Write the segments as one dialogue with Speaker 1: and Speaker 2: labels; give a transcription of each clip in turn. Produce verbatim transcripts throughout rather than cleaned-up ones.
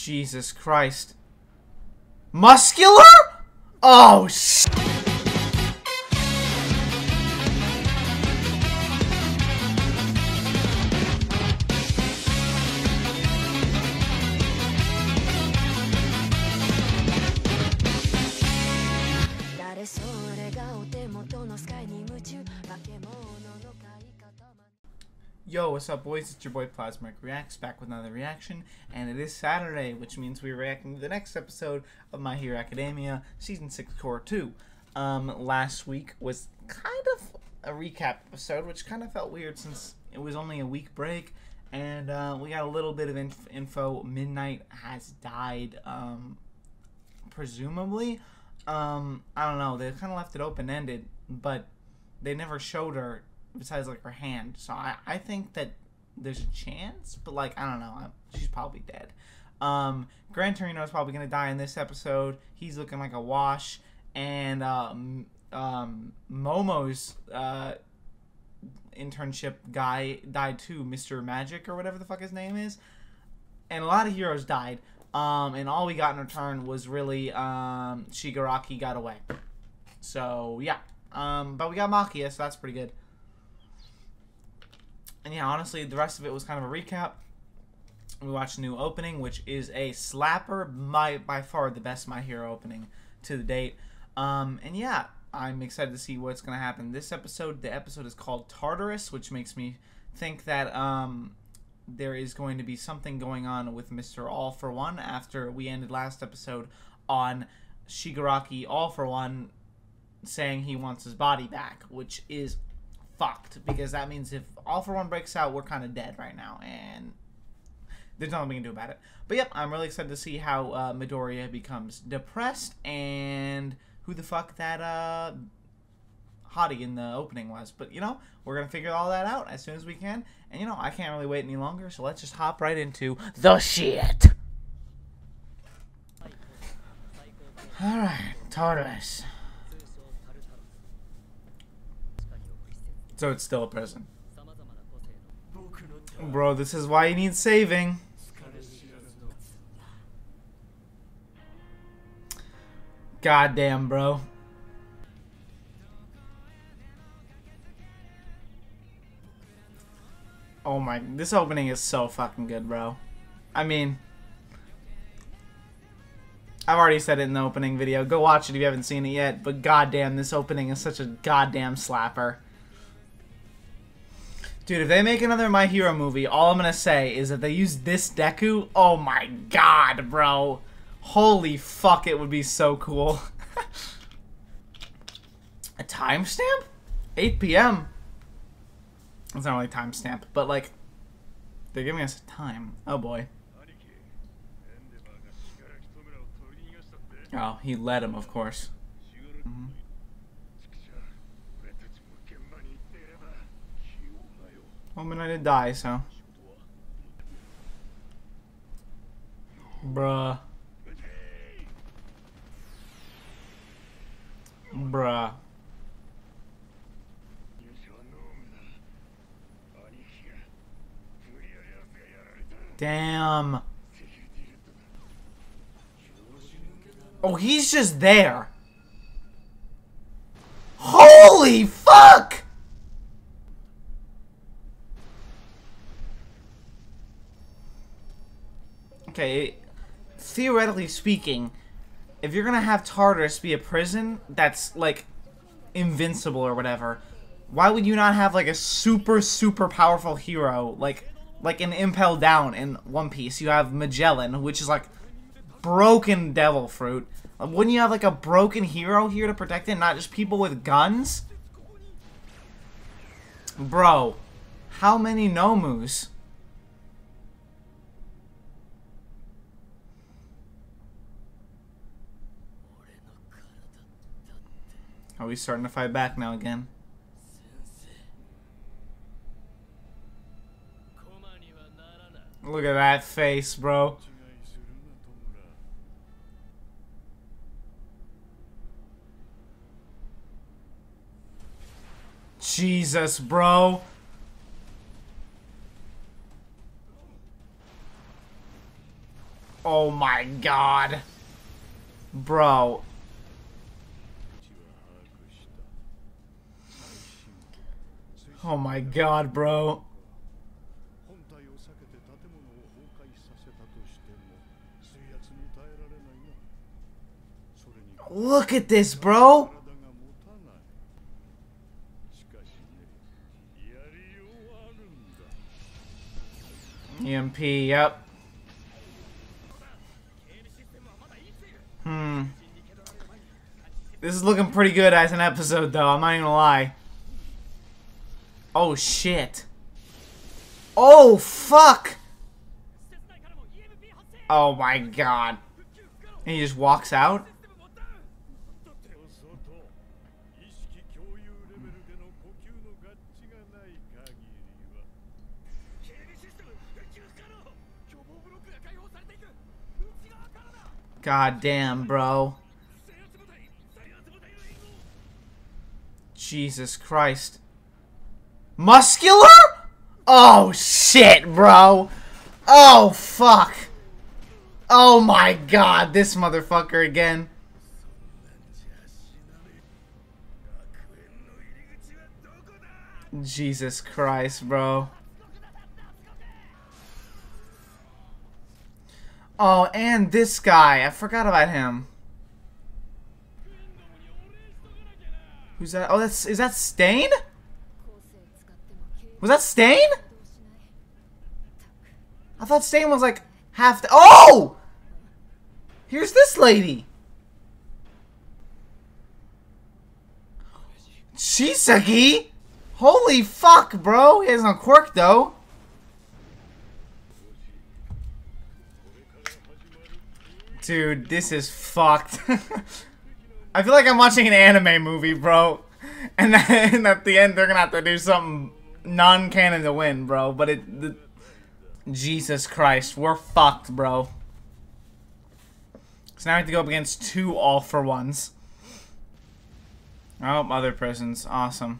Speaker 1: Jesus Christ. Muscular? Oh, sh- Yo, what's up, boys? It's your boy Plasmic Reacts, back with another reaction, and it is Saturday, which means we're reacting to the next episode of My Hero Academia, Season six, Core two. Um, last week was kind of a recap episode, which kind of felt weird since it was only a week break, and uh, we got a little bit of inf info. Midnight has died, um, presumably. Um, I don't know, they kind of left it open-ended, but they never showed her besides like her hand, so I, I think that there's a chance, but like I don't know, I'm, she's probably dead. um Gran Torino is probably gonna die in this episode. He's looking like a wash, and um, um Momo's uh internship guy died too, Mister Magic or whatever the fuck his name is, and a lot of heroes died, um and all we got in return was really um Shigaraki got away. So yeah, um but we got Makia, so that's pretty good. And yeah, honestly, the rest of it was kind of a recap. We watched a new opening, which is a slapper, my, by far the best My Hero opening to the date. Um, and yeah, I'm excited to see what's going to happen this episode. The episode is called Tartarus, which makes me think that um, there is going to be something going on with Mister All For One after we ended last episode on Shigaraki All For One saying he wants his body back, which is fucked, because that means if All For One breaks out, we're kind of dead right now, and there's nothing we can do about it. But yep, I'm really excited to see how uh, Midoriya becomes depressed, and who the fuck that uh, hottie in the opening was. But, you know, we're going to figure all that out as soon as we can, and, you know, I can't really wait any longer, so let's just hop right into the shit. Alright, Tartarus. So it's still a prison. Bro, this is why you need saving. Goddamn, bro. Oh my, this opening is so fucking good, bro. I mean, I've already said it in the opening video. Go watch it if you haven't seen it yet. But goddamn, this opening is such a goddamn slapper. Dude, if they make another My Hero movie, all I'm gonna say is that they use this Deku. Oh my god, bro. Holy fuck, it would be so cool. A timestamp? eight P M It's not really a timestamp, but like, they're giving us a time. Oh boy. Oh, he let him, of course. Mm-hmm. Well, I did die, so. Bruh. Bruh. Damn. Oh, he's just there. Holy fuck! Okay, theoretically speaking, if you're gonna have Tartarus be a prison that's, like, invincible or whatever, why would you not have, like, a super, super powerful hero, like, like an Impel Down in One Piece? You have Magellan, which is, like, broken devil fruit. Wouldn't you have, like, a broken hero here to protect it, not just people with guns? Bro, how many Nomus? Are we starting to fight back now again? Look at that face, bro. Jesus, bro. Oh my god. Bro. Oh my god, bro. Look at this, bro. E M P, yep. Hmm. This is looking pretty good as an episode, though. I'm not even gonna lie. Oh, shit. Oh, fuck. Oh, my God. And he just walks out? God damn, bro. Jesus Christ. Muscular? Oh, shit, bro. Oh, fuck. Oh, my God. This motherfucker again. Jesus Christ, bro. Oh, and this guy. I forgot about him. Who's that? Oh, that's... Is that Stain? Was that Stain? I thought Stain was like half the... Oh! Here's this lady. Shisaki? Holy fuck, bro. He has no quirk, though. Dude, this is fucked. I feel like I'm watching an anime movie, bro. And then at the end, they're gonna have to do something non-canon to win, bro. But it... The, Jesus Christ. We're fucked, bro. So now I have to go up against two all-for-ones. Oh, other prisons. Awesome.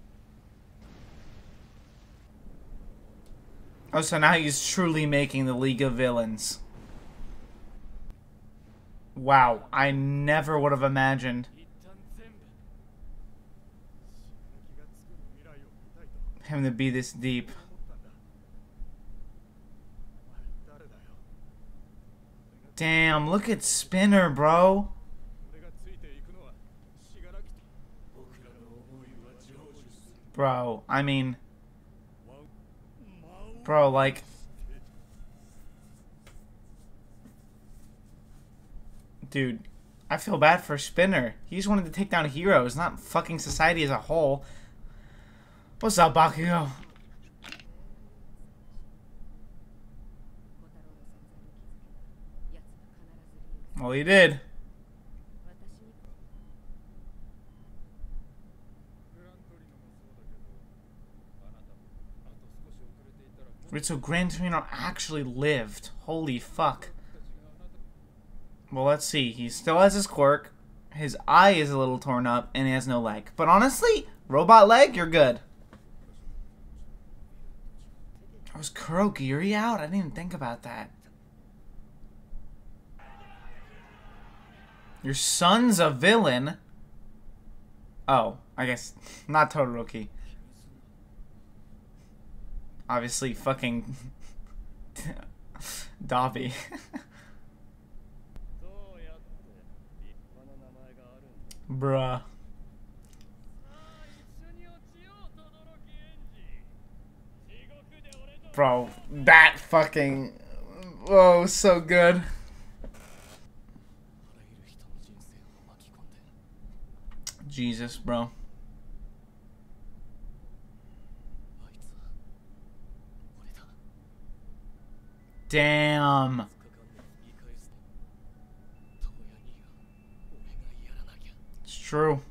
Speaker 1: Oh, so now he's truly making the League of Villains. Wow, I never would have imagined him to be this deep. Damn, look at Spinner, bro. Bro, I mean... Bro, like... Dude, I feel bad for Spinner. He just wanted to take down heroes, not fucking society as a whole. What's up, Bakugo? Well, he did. Wait, so Gran Torino actually lived. Holy fuck. Well, let's see. He still has his quirk. His eye is a little torn up, and he has no leg. But honestly, robot leg, you're good. Was Kurogiri out? I didn't even think about that. Your son's a villain? Oh, I guess not Todoroki. Obviously, fucking Dabi. Bruh. Bro, that fucking... Oh, so good. Jesus, bro. Damn. It's true.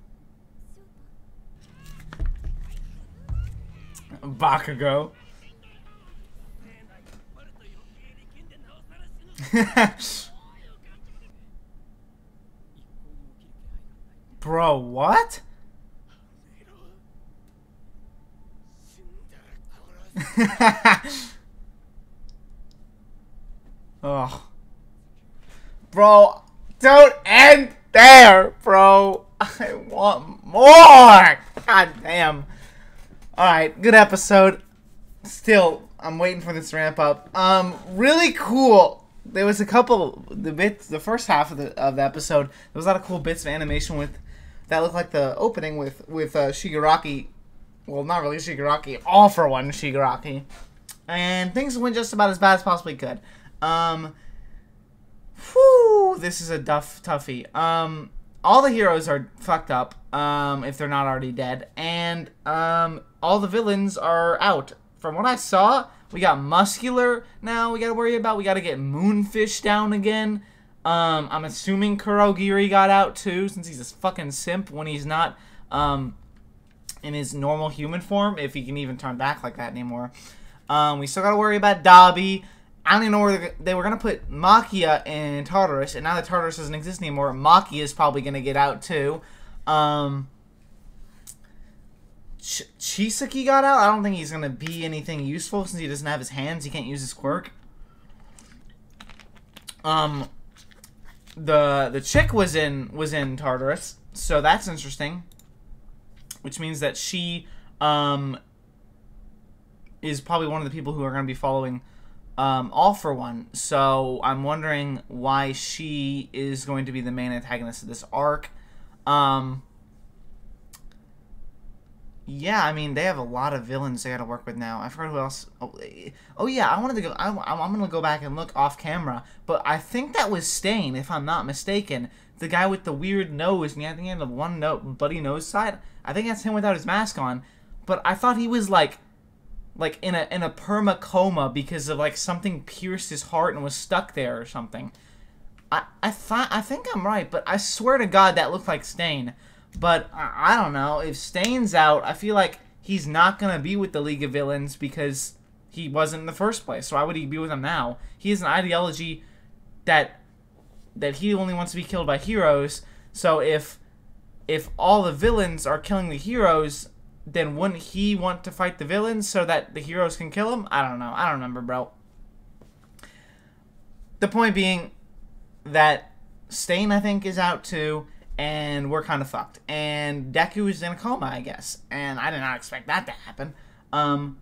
Speaker 1: Bakugo. Bro, what? Oh. bro, don't end there, bro. I want more. God damn. Alright, good episode. Still, I'm waiting for this to ramp up. Um, really cool. There was a couple, the bits, the first half of the of the episode, there was a lot of cool bits of animation with, that looked like the opening with, with uh, Shigaraki. Well, not really Shigaraki, all for one Shigaraki. And things went just about as bad as possibly could. Um, whew, this is a duff toughie. Um, all the heroes are fucked up, um, if they're not already dead. And, um, all the villains are out. From what I saw, we got Muscular now we gotta worry about. We gotta get Moonfish down again. Um, I'm assuming Kurogiri got out too, since he's a fucking simp when he's not, um, in his normal human form, if he can even turn back like that anymore. Um, we still gotta worry about Dabi. I don't even know where they were gonna put Makia and Tartarus, and now that Tartarus doesn't exist anymore, Makia is probably gonna get out too. Um... Ch Chisaki got out. I don't think he's gonna be anything useful since he doesn't have his hands. He can't use his quirk. Um, the the chick was in was in Tartarus, so that's interesting. Which means that she um is probably one of the people who are gonna be following um All for One. So I'm wondering why she is going to be the main antagonist of this arc. Um. Yeah, I mean, they have a lot of villains they gotta work with now. I forgot who else. Oh, oh yeah, I wanted to go. I, I'm gonna go back and look off camera, but I think that was Stain, if I'm not mistaken. The guy with the weird nose, and I think he had the one note, bloody nose side. I think that's him without his mask on. But I thought he was like, like in a in a perma coma because of like something pierced his heart and was stuck there or something. I I thought I think I'm right, but I swear to God that looked like Stain. But, I don't know, if Stain's out, I feel like he's not going to be with the League of Villains because he wasn't in the first place. So why would he be with them now? He has an ideology that that he only wants to be killed by heroes. So if if all the villains are killing the heroes, then wouldn't he want to fight the villains so that the heroes can kill him? I don't know. I don't remember, bro. The point being that Stain, I think, is out too. And we're kind of fucked. And Deku is in a coma, I guess. And I did not expect that to happen. Um,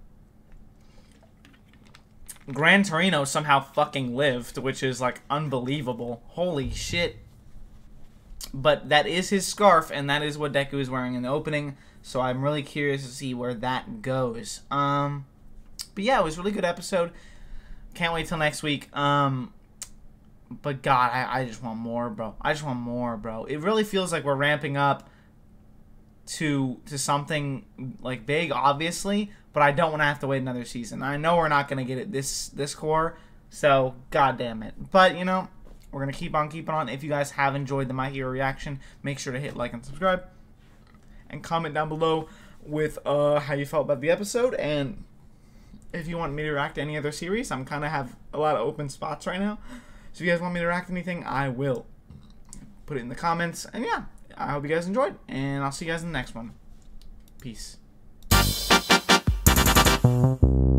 Speaker 1: Gran Torino somehow fucking lived, which is, like, unbelievable. Holy shit. But that is his scarf, and that is what Deku is wearing in the opening. So I'm really curious to see where that goes. Um, but yeah, it was a really good episode. Can't wait till next week. Um... But God, I, I just want more, bro. I just want more, bro. It really feels like we're ramping up to to something like big, obviously. But I don't want to have to wait another season. I know we're not gonna get it this this core, so God damn it. But you know, we're gonna keep on keeping on. If you guys have enjoyed the My Hero reaction, make sure to hit like and subscribe, and comment down below with uh how you felt about the episode. And if you want me to react to any other series, I'm kind of have a lot of open spots right now. So if you guys want me to react to anything, I will. Put it in the comments. And yeah, I hope you guys enjoyed. And I'll see you guys in the next one. Peace.